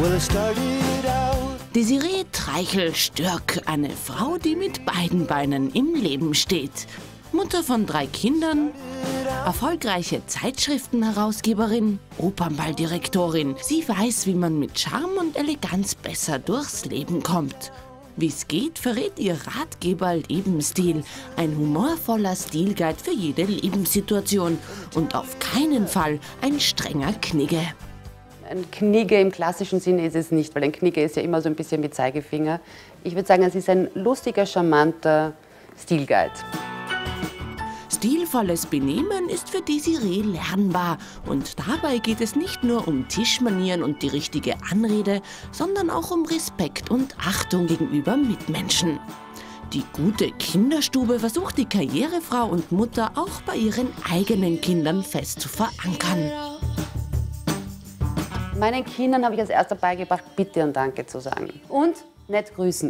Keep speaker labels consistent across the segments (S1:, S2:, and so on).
S1: Desiree Treichel-Stürk, eine Frau, die mit beiden Beinen im Leben steht. Mutter von 3 Kindern, erfolgreiche Zeitschriftenherausgeberin, Opernballdirektorin. Sie weiß, wie man mit Charme und Eleganz besser durchs Leben kommt. Wie's geht, verrät ihr Ratgeber Lebensstil. Ein humorvoller Stilguide für jede Lebenssituation. Und auf keinen Fall ein strenger Knigge.
S2: Ein Knigge im klassischen Sinne ist es nicht, weil ein Knigge ist ja immer so ein bisschen mit Zeigefinger. Ich würde sagen, es ist ein lustiger, charmanter Stilguide.
S1: Stilvolles Benehmen ist für Desiree lernbar. Und dabei geht es nicht nur um Tischmanieren und die richtige Anrede, sondern auch um Respekt und Achtung gegenüber Mitmenschen. Die gute Kinderstube versucht die Karrierefrau und Mutter auch bei ihren eigenen Kindern fest zu verankern.
S2: Meinen Kindern habe ich als erster beigebracht, Bitte und Danke zu sagen. Und nett grüßen.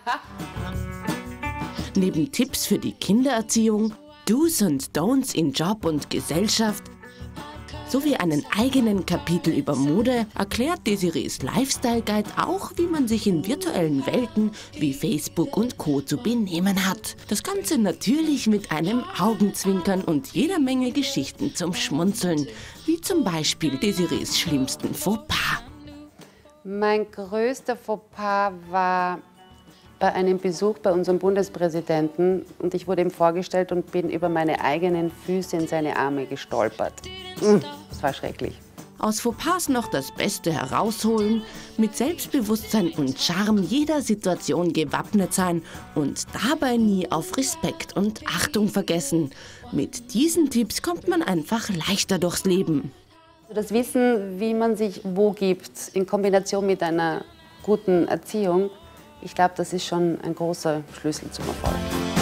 S1: Neben Tipps für die Kindererziehung, Do's und Don'ts in Job und Gesellschaft sowie einen eigenen Kapitel über Mode erklärt Desirees Lifestyle-Guide auch, wie man sich in virtuellen Welten wie Facebook und Co. zu benehmen hat. Das Ganze natürlich mit einem Augenzwinkern und jeder Menge Geschichten zum Schmunzeln, wie zum Beispiel Desirees schlimmsten Fauxpas.
S2: Mein größter Fauxpas war bei einem Besuch bei unserem Bundespräsidenten und ich wurde ihm vorgestellt und bin über meine eigenen Füße in seine Arme gestolpert. Das war schrecklich.
S1: Aus Fauxpas noch das Beste herausholen, mit Selbstbewusstsein und Charme jeder Situation gewappnet sein und dabei nie auf Respekt und Achtung vergessen. Mit diesen Tipps kommt man einfach leichter durchs Leben.
S2: Das Wissen, wie man sich wo gibt, in Kombination mit einer guten Erziehung, ich glaube, das ist schon ein großer Schlüssel zum Erfolg.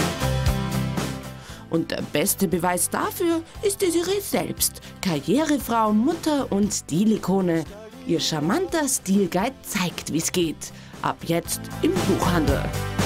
S1: Und der beste Beweis dafür ist Desiree selbst. Karrierefrau, Mutter und Stilikone. Ihr charmanter Stilguide zeigt, wie's geht. Ab jetzt im Buchhandel.